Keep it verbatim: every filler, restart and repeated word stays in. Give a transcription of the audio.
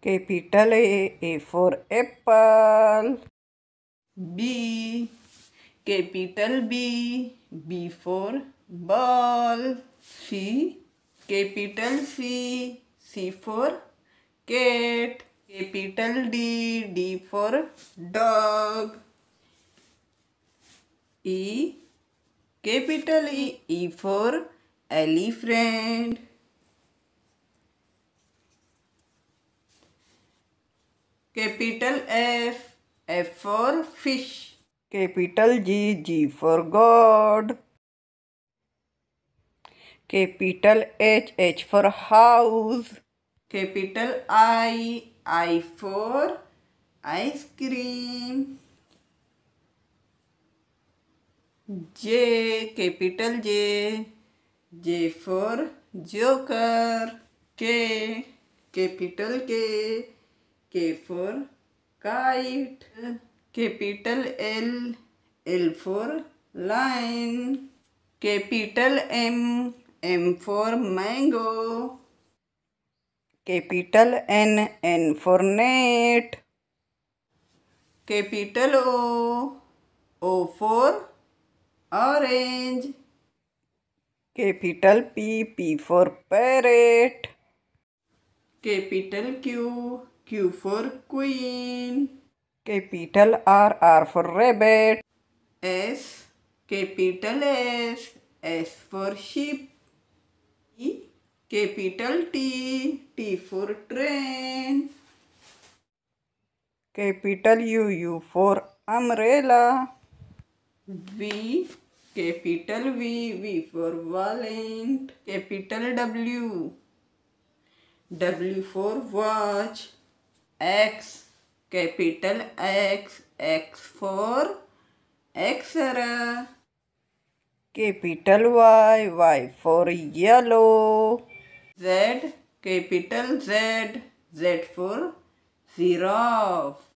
Capital A, A for apple. B, capital B, B for ball. C, capital C, C for cat. Capital D, D for dog. E, capital E, E for elephant. Capital F, F for fish. Capital G, G for God. Capital H, H for house. Capital I, I for ice cream. J, capital J, J for joker. K, capital K, K for kite. Capital L, L for lion. Capital M, M for mango. Capital N, N for net. Capital O, O for orange. Capital P, P for parrot. Capital Q, Q for queen. Capital R, R for rabbit. S, capital S, S for sheep. E, capital T, T for train. Capital U, U for umbrella. V, capital V, V for wallet. Capital W, W for watch. X, capital X, X for X-ray. Capital Y, Y for yellow. Z, capital Z, Z for giraffe.